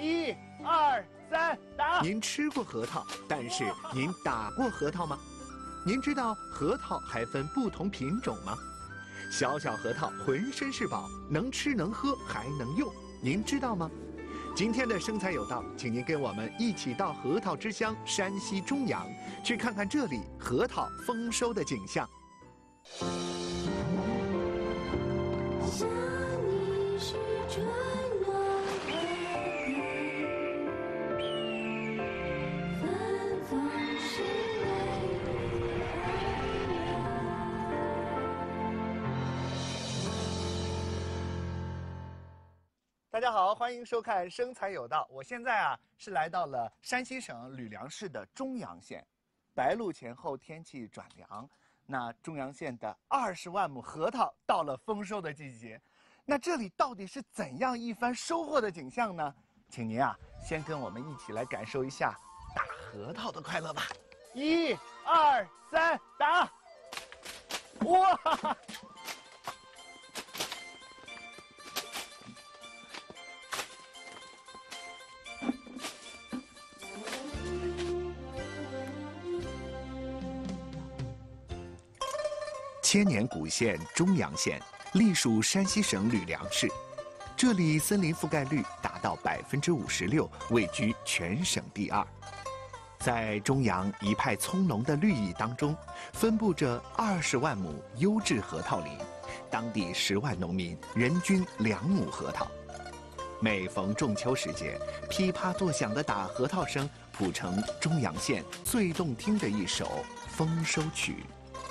1、2、3，打！ 您吃过核桃，但是您打过核桃吗？您知道核桃还分不同品种吗？小小核桃浑身是宝，能吃能喝还能用，您知道吗？今天的生财有道，请您跟我们一起到核桃之乡山西中阳，去看看这里核桃丰收的景象。 想你时春暖花开，芬芳是美丽爱大家好，欢迎收看《生财有道》。我现在是来到了山西省吕梁市的中阳县，白露前后天气转凉，那中阳县的20万亩核桃到了丰收的季节。那这里到底是怎样一番收获的景象呢？请您先跟我们一起来感受一下打核桃的快乐吧。1、2、3，打！哇！ 千年古县中阳县隶属山西省吕梁市，这里森林覆盖率达到56%，位居全省第2。在中阳一派葱茏的绿意当中，分布着20万亩优质核桃林，当地10万农民人均2亩核桃。每逢仲秋时节，噼啪作响的打核桃声谱成中阳县最动听的一首丰收曲。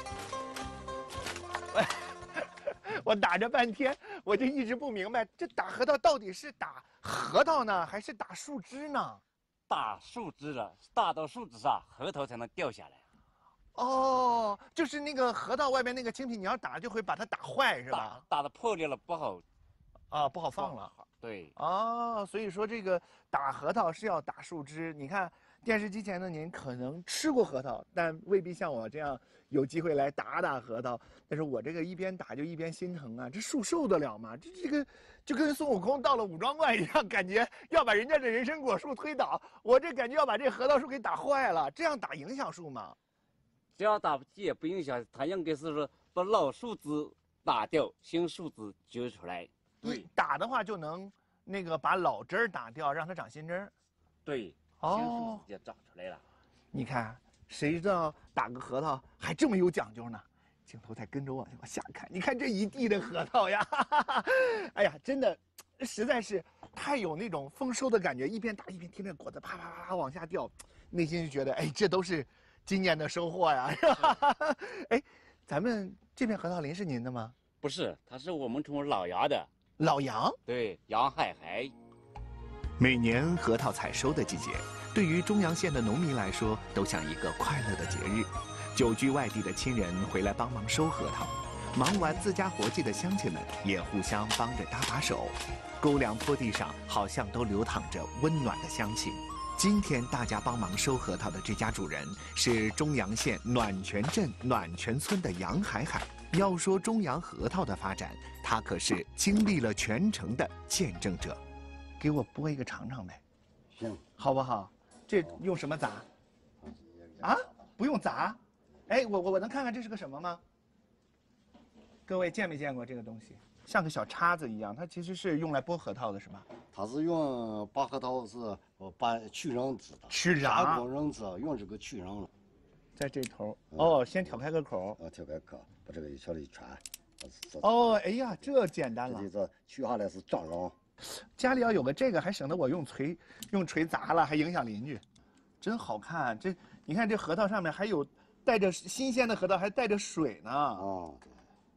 我打着半天，我就一直不明白，这打核桃到底是打核桃呢，还是打树枝呢？ 打树枝了，打到树枝上，核桃才能掉下来。 哦，就是那个核桃外面那个青皮，你要打就会把它打坏，是吧？ 打的破裂了不好， 不好放了。 对。 哦，所以说这个打核桃是要打树枝。你看电视机前的您可能吃过核桃，但未必像我这样有机会来打打核桃。但是我这个一边打就一边心疼啊，这树受得了吗？这个就跟孙悟空到了武装观一样，感觉要把人家的人参果树推倒，我这感觉要把这核桃树给打坏了。这样打影响树吗？ 这样打也不影响，它应该是说把老树枝打掉，新树枝揪出来。对， 打的话就能那个把老枝儿打掉，让它长新枝儿。 对，新树枝就长出来了。 你看，谁知道打个核桃还这么有讲究呢？镜头再跟着我往下看，你看这一地的核桃呀！哎呀，真的，实在是太有那种丰收的感觉，一边打一边听着果子啪啪啪往下掉，内心就觉得，哎，这都是今年的收获呀，是吧？哎，咱们这片核桃林是您的吗？ 不是，它是我们从老杨的。 老杨？ 对，杨海海。 每年核桃采收的季节，对于中阳县的农民来说，都像一个快乐的节日。久居外地的亲人回来帮忙收核桃，忙完自家活计的乡亲们也互相帮着搭把手。沟梁坡地上好像都流淌着温暖的乡情。今天大家帮忙收核桃的这家主人是中阳县暖泉镇暖泉村的杨海海。要说中阳核桃的发展，他可是经历了全程的见证者。 给我剥一个尝尝呗， 行， 好不好？这用什么砸？啊，不用砸。哎，我能看看这是个什么吗？各位见没见过这个东西？像个小叉子一样，它其实是用来剥核桃的，是吧？ 它是用拔核桃是把去瓤子的， 去瓤下过瓤子用这个去瓤了， 在这头。哦，先挑开个口。 挑开壳，把这个小的一穿。 哦，哎呀，这简单了。 这取下来是丈瓤。 家里要有个这个，还省得我用锤砸了，还影响邻居。真好看，这你看这核桃上面还有带着新鲜的核桃，还带着水呢。 哦，对，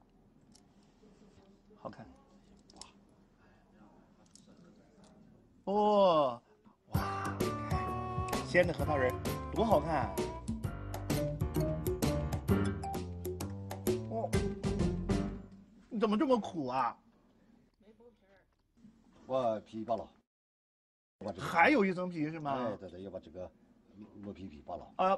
好看。哦，哇，鲜的核桃仁多好看。哦，你怎么这么苦啊？ 我皮扒了， 还有一层皮是吗？ 哎，对，要把这个磨皮扒了。 啊，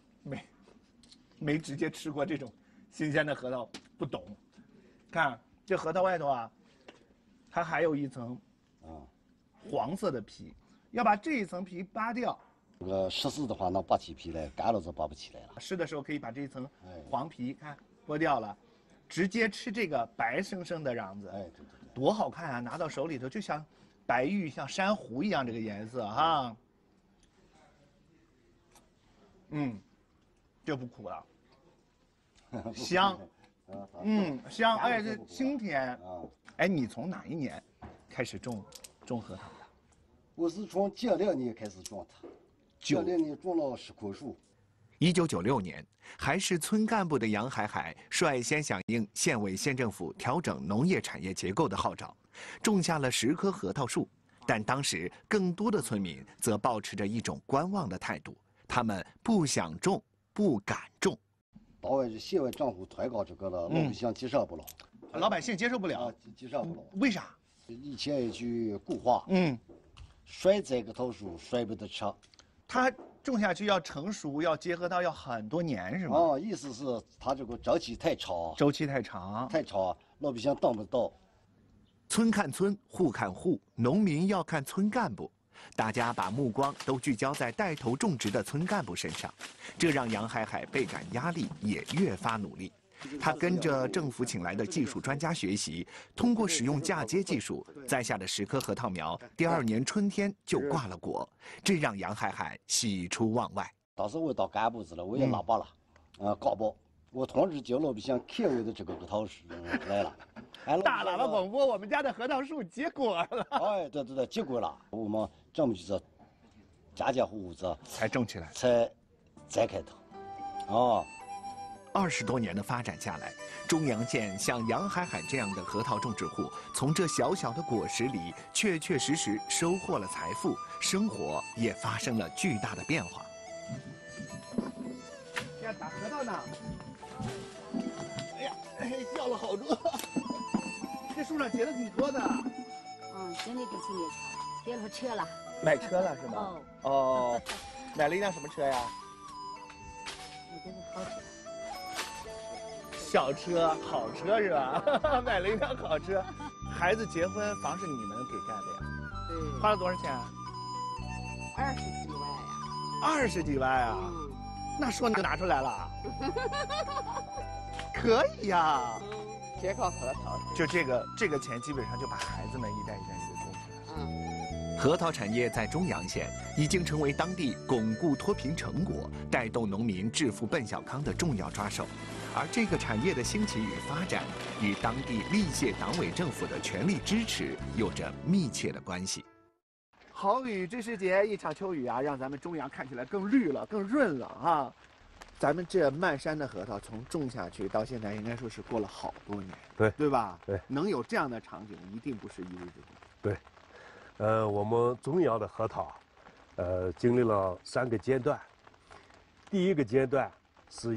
没直接吃过这种新鲜的核桃，不懂。看这核桃外头它还有一层黄色的皮， 要把这一层皮扒掉。 这个湿湿的话能拔起皮来，干了就拔不起来了。 湿的时候可以把这一层哎黄皮看剥掉了，直接吃这个白生生的瓤子。 哎，对对对。 多好看啊！拿到手里头就像白玉，像珊瑚一样这个颜色哈。这不苦了，香，香，哎，这清甜。 啊， 哎，你从哪一年开始种核桃的？ 我是从92年开始种它，92年种了10棵树。 1996年，还是村干部的杨海海率先响应县委县政府调整农业产业结构的号召，种下了10棵核桃树。但当时更多的村民则保持着一种观望的态度，他们不想种，不敢种。 党委县委政府推广这个了，老百姓接受不了。 老百姓接受不了， 接受不了。 为啥？ 以前有句古话，摔这个桃树，摔不得吃。 它种下去要成熟，要结核桃要很多年，是吗？ 哦，意思是它这个周期太长， 周期太长， 老百姓等不到。 村看村，户看户，农民要看村干部。大家把目光都聚焦在带头种植的村干部身上，这让杨海海倍感压力，也越发努力。他跟着政府请来的技术专家学习，通过使用嫁接技术，栽下的10棵核桃苗，第2年春天就挂了果，这让杨海海喜出望外。 当时我当干部子了，我也拉拔了，广播，我通知叫老百姓看我的这个核桃树来了。 大喇叭广播，我们家的核桃树结果了。 哎，对，结果了。我们这么就是家户户子才种起来， 才栽开它。哦 ，20多年的发展下来，中阳县像杨海海这样的核桃种植户，从这小小的果实里确确实实收获了财富，生活也发生了巨大的变化。 呀，打核桃呢！哎呀，掉了好多。这树上结的挺多的。 现在给今年结了车了。 买车了是吗？哦，买了一辆什么车呀？ 这是好车。 小车，好车是吧？买了一辆好车。孩子结婚，房是你们给盖的呀？ 对。 花了多少钱 20几万呀？20 呀。 几万啊？那说你就拿出来了。可以呀。 结靠核桃。 就这个钱，基本上就把孩子们一代一代给供起来了。 核桃产业在中阳县已经成为当地巩固脱贫成果、带动农民致富奔小康的重要抓手。而这个产业的兴起与发展，与当地历届党委政府的全力支持有着密切的关系。 好雨知时节，一场秋雨啊，让咱们中阳看起来更绿了，更润了啊！咱们这漫山的核桃从种下去到现在，应该说是过了好多年，对吧？ 对， 能有这样的场景，一定不是一日之功。 对，我们中阳的核桃，经历了3个阶段。第一个阶段是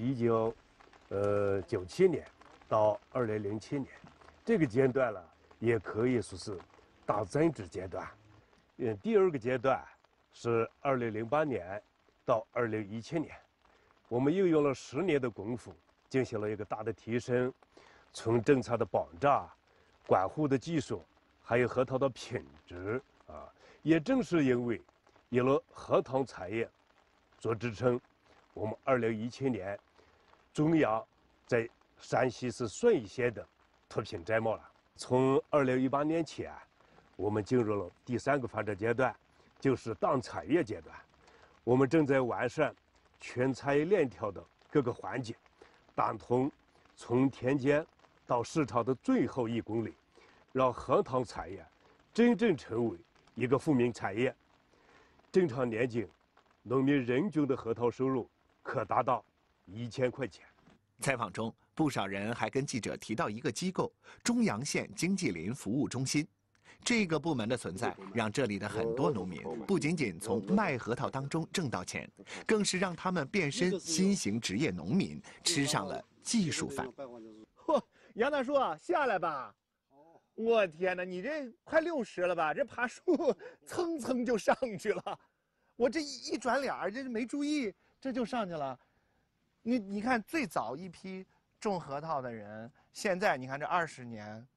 1997年到2007年，这个阶段呢，也可以说是大增值阶段。第2个阶段是2008年到2017年。我们又用了10年的功夫，进行了一个大的提升，从政策的保障、管护的技术，还有核桃的品质啊，也正是因为有了核桃产业做支撑，我们2017年中阳在山西省顺义县的脱贫摘帽了。从2018年起啊，我们进入了第3个发展阶段，就是当产业阶段。我们正在完善全产业链条的各个环节，打通从田间到市场的最后1公里，让核桃产业真正成为一个富民产业。正常年景，农民人均的核桃收入可达到1000块钱。 采访中，不少人还跟记者提到一个机构——中阳县经济林服务中心。这个部门的存在，让这里的很多农民不仅仅从卖核桃当中挣到钱，更是让他们变身新型职业农民，吃上了技术饭。 嚯，杨大叔啊，下来吧！我天哪，你这快60了吧？这爬树蹭蹭就上去了，我这一转脸儿，这是没注意，这就上去了。你看，最早一批种核桃的人，现在你看这20年，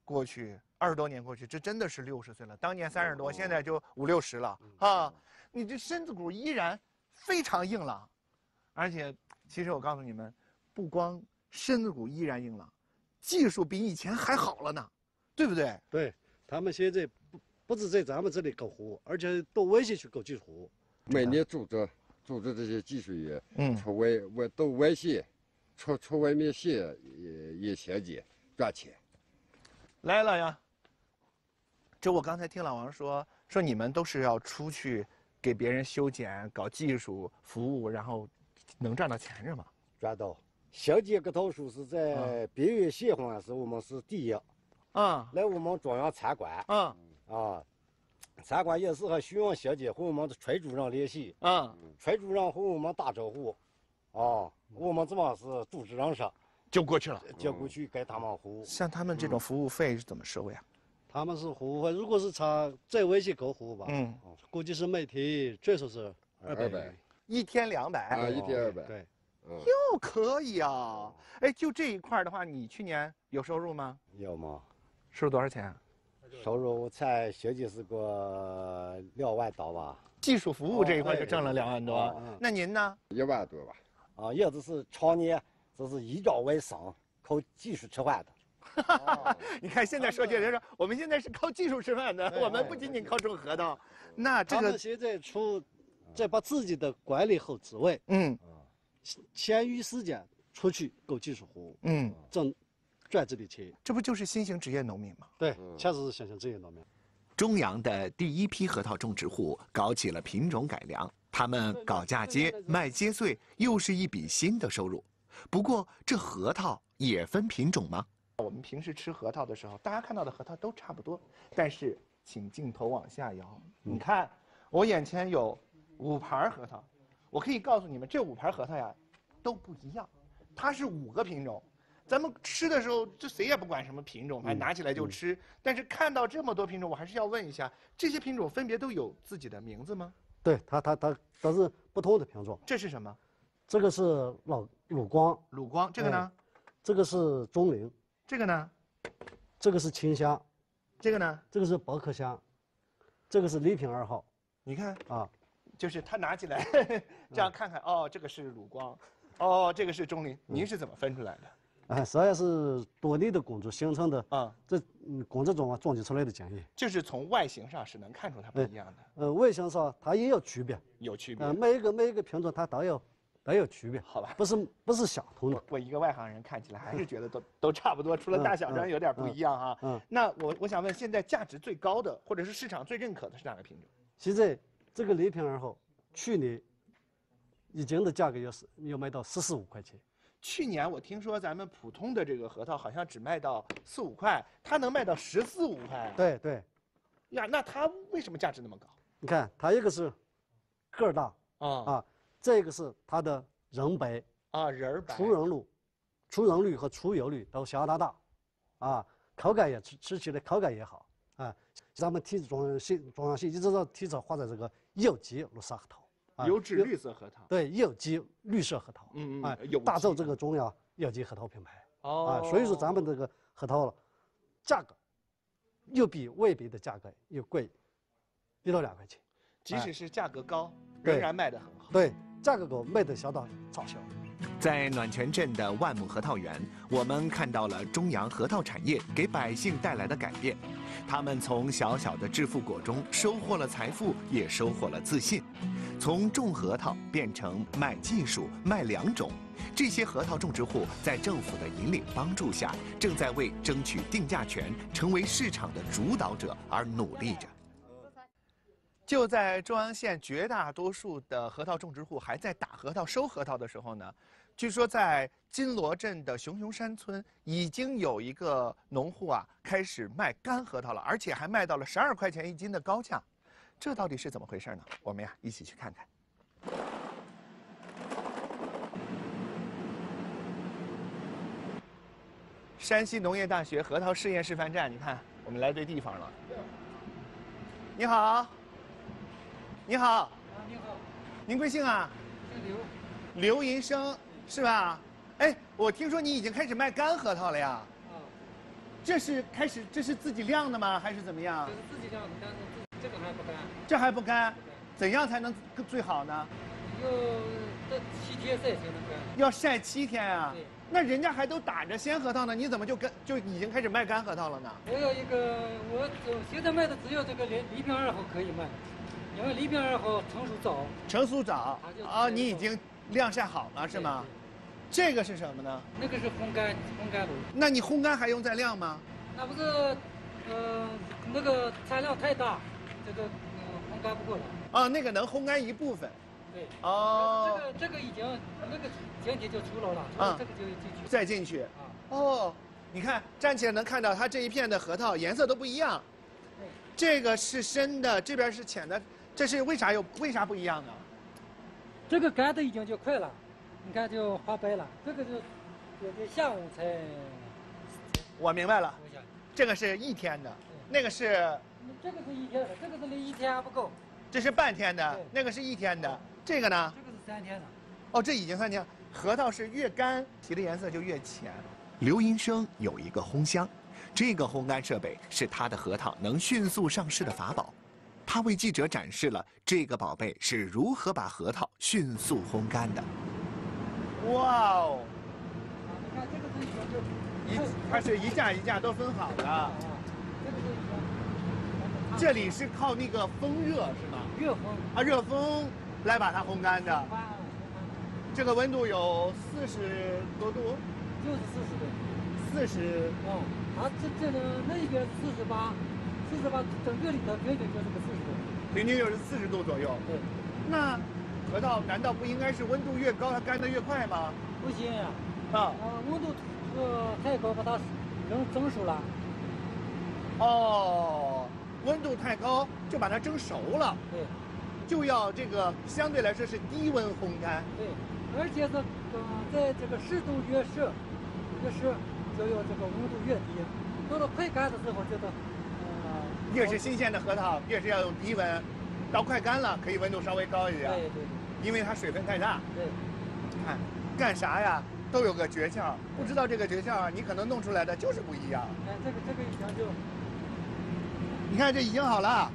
过去，20多年过去，这真的是60岁了。当年30多，现在就50、60了啊！你这身子骨依然非常硬朗，而且，其实我告诉你们，不光身子骨依然硬朗，技术比以前还好了呢，对不对？ 对，他们现在不止在咱们这里搞活，而且到外县去搞技术活。 每年组织这些技术员，出外县，出外面县也衔接赚钱。 来，老杨，这我刚才听老王说你们都是要出去给别人修剪、搞技术服务，然后能赚到钱是吗？ 赚到。小姐这套书是在边远县环是我们是第一。来我们中央参观。参观也是和徐阳小姐和我们的崔主任联系。崔主任和我们打招呼。我们这么是主持人说。 就过去了， 就过去给他们服务。 像他们这种服务费是怎么收呀？ 他们是服务费，如果是他在外县搞服务吧，估计是每天最少是200， 一天200 啊，一天200， 对， 哟，可以啊！哎，就这一块的话，你去年有收入吗？ 有吗？ 收入多少钱？ 收入我猜小姐是个2万多吧。 技术服务这一块就挣了2万多，那您呢 ？1万多吧。 也就是常年这是以找为生，靠技术吃饭的。 你看现在说起来说，我们现在是靠技术吃饭的，我们不仅仅靠种核桃。那这个他们现在再把自己的管理好职位，闲余时间出去搞技术活务，赚这笔钱。 这不就是新型职业农民吗？ 对，确实是新型职业农民。 中阳的第一批核桃种植户搞起了品种改良，他们搞嫁接、卖接穗，又是一笔新的收入。不过，这核桃也分品种吗？ 我们平时吃核桃的时候，大家看到的核桃都差不多，但是请镜头往下摇，你看我眼前有5盘核桃，我可以告诉你们，这5盘核桃呀都不一样，它是5个品种。咱们吃的时候，这谁也不管什么品种，拿起来就吃。但是看到这么多品种，我还是要问一下，这些品种分别都有自己的名字吗？ 对，它都是不同的品种。 这是什么？ 这个是鲁光。 鲁光，这个呢？ 这个是中林。 这个呢？ 这个是清香。 这个呢？ 这个是宝可香。这个是礼品2号。 你看啊， 就是他拿起来这样看看，哦，这个是鲁光，哦，这个是中林，您是怎么分出来的？ 实际上是多年的工作形成的这工作中总结出来的经验。 就是从外形上是能看出它不一样的。 外形上它也有区别， 有区别。 每一个品种它都有区别， 好吧？ 不是相同的。 我一个外行人看起来还是觉得都差不多，除了大小上有点不一样哈。那我想问，现在价值最高的或者是市场最认可的是哪个品种？ 现在这个礼品2号，去年已经的价格要卖到14、15块钱。 去年我听说咱们普通的这个核桃好像只卖到4、5块，它能卖到14、15块。 对。 呀，那它为什么价值那么高？ 你看，它一个是个儿大这个是它的仁白仁白、 出仁率和出油率都相当大，口感也吃起来口感也好咱们中央县一直到提倡发展这个有机绿色核桃， 优质绿色核桃。 对，有机绿色核桃，打造这个中央有机核桃品牌。所以说咱们这个核桃价格又比外边的价格又贵1到2块钱， 即使是价格高，仍然卖得很好。 对，价格高，卖得相当畅销。 在暖泉镇的万亩核桃园，我们看到了中阳核桃产业给百姓带来的改变。他们从小小的致富果中收获了财富，也收获了自信。从种核桃变成卖技术、卖良种，这些核桃种植户在政府的引领帮助下，正在为争取定价权、成为市场的主导者而努力着。 就在中阳县绝大多数的核桃种植户还在打核桃、收核桃的时候呢，据说在金罗镇的熊熊山村已经有一个农户开始卖干核桃了，而且还卖到了12块钱1斤的高价，这到底是怎么回事呢？我们一起去看看。山西农业大学核桃试验示范站，你看我们来对地方了。你好。你好， 你好， 您贵姓啊？ 姓刘银生是吧？哎，我听说你已经开始卖干核桃了呀？ 这是开始，这是自己晾的吗？还是怎么样？ 这是自己晾的，但是这个还不干。 这还不干，怎样才能最好呢？ 要这7天晒才能干。 要晒7天啊？对。那人家还都打着鲜核桃呢，你怎么就已经开始卖干核桃了呢？ 我有一个，我现在卖的只有这个礼品2号可以卖，因为礼品2号成熟早。 成熟早啊，你已经晾晒好了是吗？这个是什么呢？ 那个是烘干炉。 那你烘干还用再晾吗？ 那不是，那个产量太大，这个烘干不过来。 啊，那个能烘干一部分。 对。 哦。 这个已经那个前提就出炉了，这个就进去。 再进去。哦，你看站起来能看到它这一片的核桃颜色都不一样。这个是深的，这边是浅的，这是为啥不一样呢？ 这个干的已经就快了。你看就发白了，这个就有的下午才。 我明白了，这个是1天的，那个是。 这个是1天的，这个是1天还不够。 这是半天的，那个是1天的，这个呢？ 这个是3天的。 哦，这已经3天了。核桃是越干，提的颜色就越浅。 刘银生有一个烘箱，这个烘干设备是他的核桃能迅速上市的法宝。他为记者展示了这个宝贝是如何把核桃迅速烘干的。 哇哦！ 你看这个是它是一架一架都分好的。这里是靠那个风热是吗？ 热风啊，热风来把它烘干的。这个温度有40多度， 就是40度。 40。 哦，这呢那边48，整个里头平均就是个40度。 平均就是40度左右。 对。 那核桃难道不应该是温度越高它干得越快吗？ 不行呀。温度太高把它蒸熟了。 哦，温度太高就把它蒸熟了。 对。 就要这个相对来说是低温烘干。 对，而且在这个湿度越湿，就有这个温度越低。到了快干的时候，这个越是新鲜的核桃，越是要用低温。到快干了，可以温度稍微高一点。 对。 因为它水分太大。 对。 看，干啥呀？都有个诀窍，不知道这个诀窍，你可能弄出来的就是不一样。 哎，这个已经就， 你看这已经好了。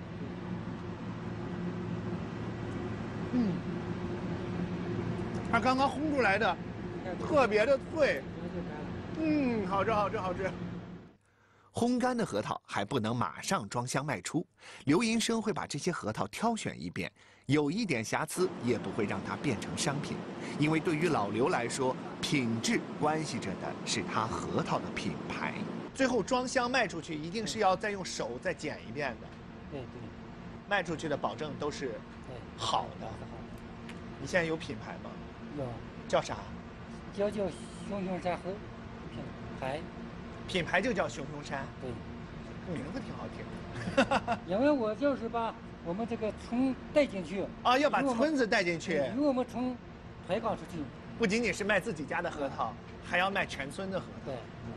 它刚刚烘出来的，特别的脆。好吃。 烘干的核桃还不能马上装箱卖出，刘银生会把这些核桃挑选一遍，有一点瑕疵也不会让它变成商品，因为对于老刘来说，品质关系着的是他核桃的品牌。 最后装箱卖出去，一定是要再用手再剪一遍的。 对。 卖出去的保证都是好的。你现在有品牌吗？ 有。 叫啥？ 叫熊熊山核品牌。 品牌就叫熊熊山。 对。 名字挺好听。 因为我就是把我们这个村带进去。 啊，要把村子带进去。 因为我们村推广出去。 不仅仅是卖自己家的核桃，还要卖全村的核桃。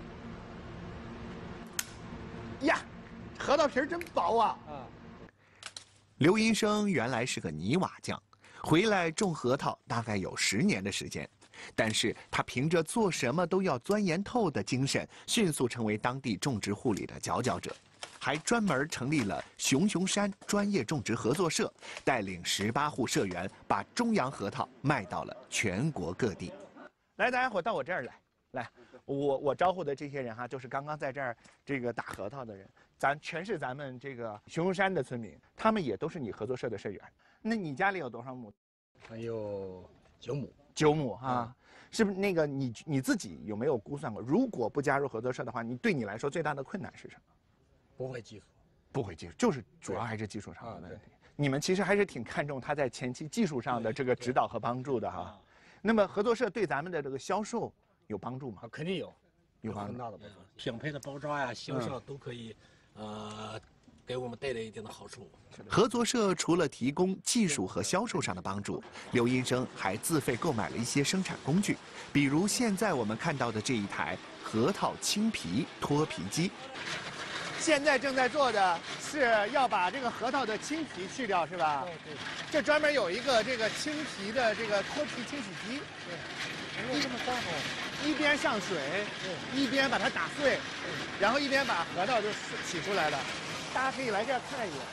对。呀，核桃皮儿真薄啊！ 刘银生原来是个泥瓦匠，回来种核桃大概有10年的时间，但是他凭着做什么都要钻研透的精神，迅速成为当地种植护理的佼佼者，还专门成立了熊熊山专业种植合作社，带领18户社员把中阳核桃卖到了全国各地。 来，大家伙到我这儿来，我招呼的这些人哈，就是刚刚在这儿这个打核桃的人，全是咱们这个熊熊山的村民，他们也都是你合作社的社员。那你家里有多少亩？ 还有9亩。 9亩啊，是不是那个你自己有没有估算过，如果不加入合作社的话，对你来说最大的困难是什么？ 不会技术， 就是主要还是技术上的问题。你们其实还是挺看重他在前期技术上的这个指导和帮助的哈。那么合作社对咱们的这个销售有帮助吗？ 肯定有很大的帮助。品牌的包装呀、销售都可以，给我们带来一定的好处。 合作社除了提供技术和销售上的帮助，刘银生还自费购买了一些生产工具，比如现在我们看到的这一台核桃青皮脱皮机。 现在正在做的是要把这个核桃的青皮去掉，是吧？ 对。 这专门有一个这个青皮的这个脱皮清洗机。 对。没有这么干活。 一边上水，一边把它打碎，然后一边把核桃就洗出来了。大家可以来这儿看一眼。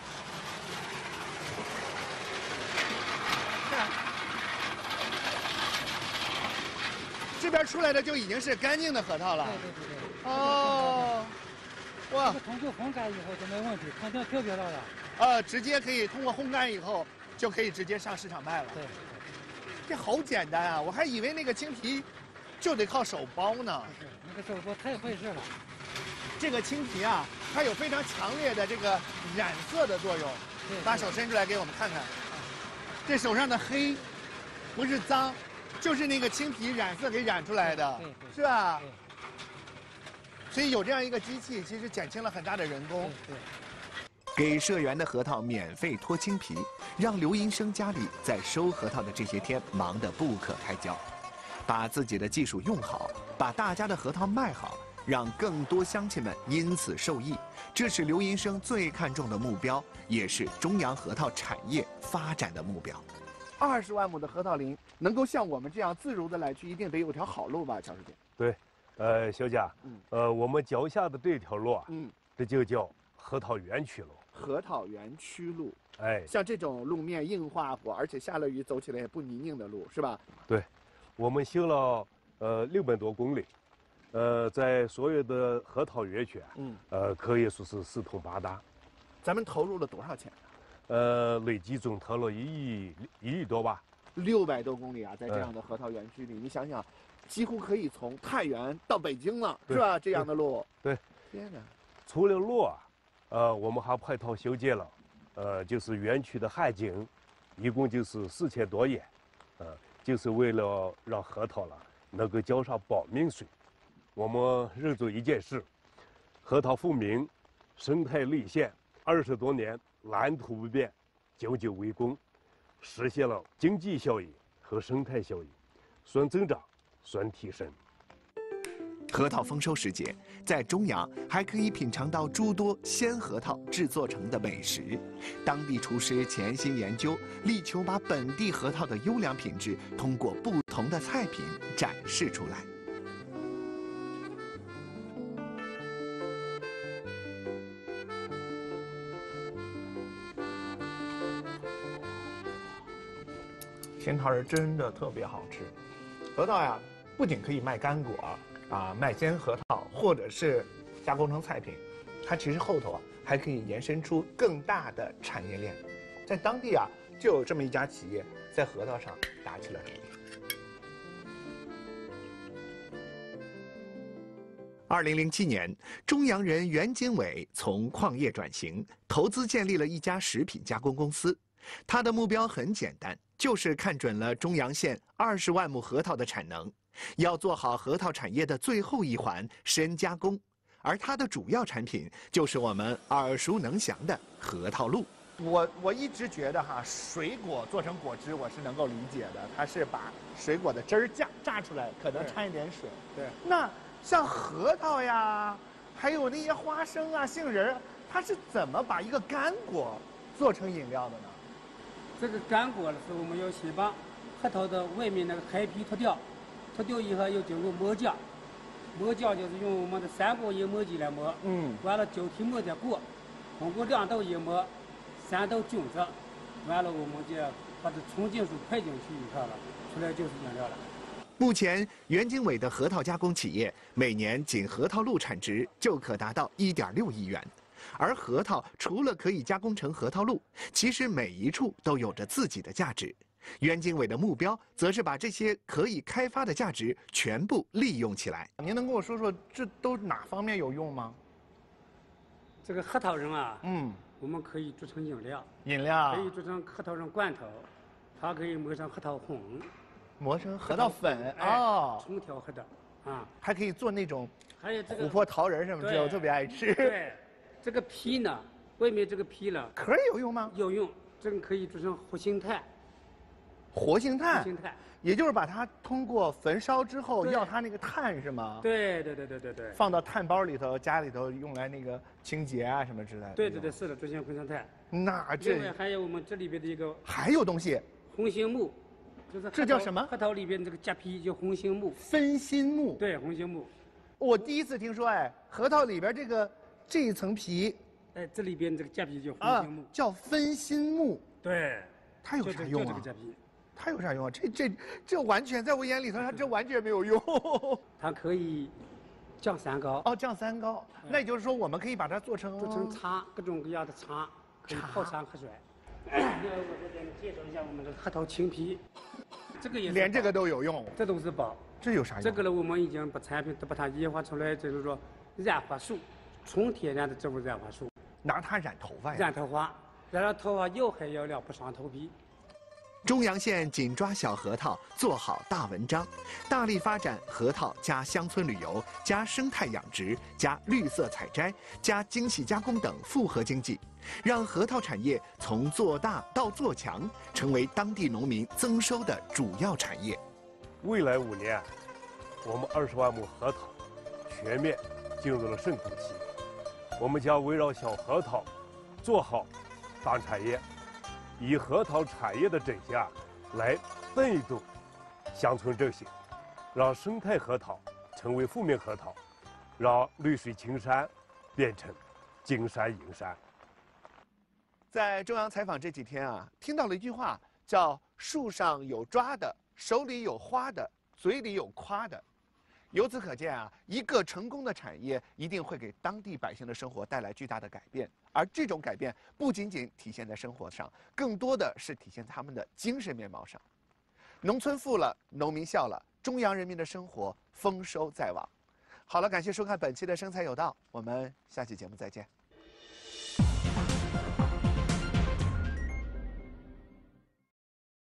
看，这边出来的就已经是干净的核桃了。 对。 哦，哇！ 通过烘干以后就没问题，肯定特别了的。 直接可以通过烘干以后就可以直接上市场卖了。 对。 这好简单啊！我还以为那个青皮就得靠手剥呢。 不是，那个手剥太费事了。 这个青皮啊，它有非常强烈的这个染色的作用。把手伸出来给我们看看，这手上的黑，不是脏，就是那个青皮染色给染出来的，是吧？所以有这样一个机器，其实减轻了很大的人工。 给社员的核桃免费脱青皮，让刘银生家里在收核桃的这些天忙得不可开交。把自己的技术用好，把大家的核桃卖好，让更多乡亲们因此受益，这是刘银生最看重的目标，也是中阳核桃产业发展的目标。 20万亩的核桃林能够像我们这样自如的来去，一定得有条好路吧，乔书记？ 对，小贾，我们脚下的这条路啊，这就叫核桃园区路。 核桃园区路， 哎， 像这种路面硬化过，而且下了雨走起来也不泥泞的路，是吧？ 对，我们修了600多公里，在所有的核桃园区啊，可以说是四通八达。 咱们投入了多少钱呢？累计总投了1亿多吧。 600多公里啊，在这样的核桃园区里，你想想，几乎可以从太原到北京了，是吧？这样的路， 对， 天哪！ 除了路啊，我们还配套修建了，就是园区的海景，一共就是4000多元，就是为了让核桃了能够交上保命水。我们认做一件事，核桃复明，生态立县，20多年蓝图不变，久久为功，实现了经济效益和生态效益，双增长，双提升。 核桃丰收时节，在中阳还可以品尝到诸多鲜核桃制作成的美食。当地厨师潜心研究，力求把本地核桃的优良品质通过不同的菜品展示出来。 甜桃仁真的特别好吃。核桃呀，不仅可以卖干果啊，卖鲜核桃，或者是加工成菜品，它其实后头还可以延伸出更大的产业链。在当地就有这么一家企业在核桃上打起了主意。 2007年，中阳人袁经纬从矿业转型，投资建立了一家食品加工公司。他的目标很简单，就是看准了中阳县20万亩核桃的产能，要做好核桃产业的最后一环深加工，而它的主要产品就是我们耳熟能详的核桃露。 我一直觉得水果做成果汁我是能够理解的，它是把水果的汁儿榨出来，可能掺一点水。对，那像核桃呀，还有那些花生啊、杏仁，它是怎么把一个干果做成饮料的呢？ 这个干果的时候，我们要先把核桃的外面那个开皮脱掉，脱掉以后要经过磨浆，磨浆就是用我们的3包研磨机来磨，完了交替磨再过，通过2道研磨，3道均质，完了我们就把这重金属配进去以后了，出来就是饮料了。 目前，袁经纬的核桃加工企业每年仅核桃露产值就可达到1.6亿元。而核桃除了可以加工成核桃露，其实每一处都有着自己的价值。袁经纬的目标则是把这些可以开发的价值全部利用起来。 您能跟我说说这都哪方面有用吗？ 这个核桃仁我们可以做成饮料，可以做成核桃仁罐头，它可以磨成核桃粉， 磨成核桃粉冲调核桃还可以做那种还有这个琥珀桃仁什么的，我特别爱吃。 对。这个皮呢，外面这个皮呢， 壳有用吗？ 有用，这个可以做成活性炭， 活性炭。 活性炭。 也就是把它通过焚烧之后要它那个碳是吗？ 对。 放到炭包里头，家里头用来那个清洁啊什么之类的。 对，是的，这些活性炭。 那这另外还有我们这里边的一个还有东西， 红心木，就是这叫什么？ 核桃里边这个秸皮叫红心木。 分心木。 对，红心木。 我第一次听说，哎，核桃里边这一层皮， 哎，这里边这个秸皮叫红心木， 叫分心木。 对， 它有啥用啊？ 就这个秸皮。 它有啥用啊？这完全在我眼里头，这完全没有用。 它可以降三高。 哦，降三高。那也就是说，我们可以把它做成茶，各种各样的茶，可以泡茶喝水。那我这边介绍一下我们的核桃青皮，这个也连这个都有用， 这都是宝。 这有啥用？ 这个呢，我们已经把产品都把它演化出来，就是说染发素，纯天然的植物染发素。 拿它染头发呀？ 染头发，染了头发又黑又亮，不伤头皮。 中阳县紧抓小核桃，做好大文章，大力发展核桃加乡村旅游、加生态养殖、加绿色采摘、加精细加工等复合经济，让核桃产业从做大到做强，成为当地农民增收的主要产业。 未来5年，我们20万亩核桃全面进入了盛土期，我们将围绕小核桃做好大产业。以核桃产业的振兴来带动乡村振兴，让生态核桃成为富民核桃，让绿水青山变成金山银山。 在中央采访这几天啊，听到了一句话，叫“树上有抓的，手里有花的，嘴里有夸的”。由此可见啊，一个成功的产业一定会给当地百姓的生活带来巨大的改变，而这种改变不仅仅体现在生活上，更多的是体现在他们的精神面貌上。农村富了，农民笑了，中阳人民的生活丰收在望。好了，感谢收看本期的《生财有道》，我们下期节目再见。